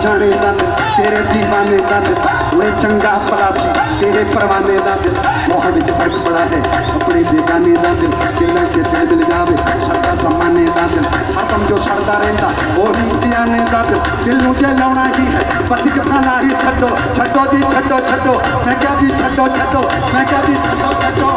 जाने दा दिल तेरे दीवाने दा दिल उन्हें चंगा भला सी तेरे परवाने दा दिल मोह विच फर्क बड़ा है अपने बेगाने दा दिल दिल के दिल मिल जावे सदा जमाने दा दिल हरदम जो सड़दा रहंदा और इम्तिहाने दा दिल नूं जलाउणा ही है बस एक खाना ही छड्डो छड्डो जी छड्डो छड्डो मैं क्या भी छड्डो छड्डो मैं क्या भी छड्डो छड्डो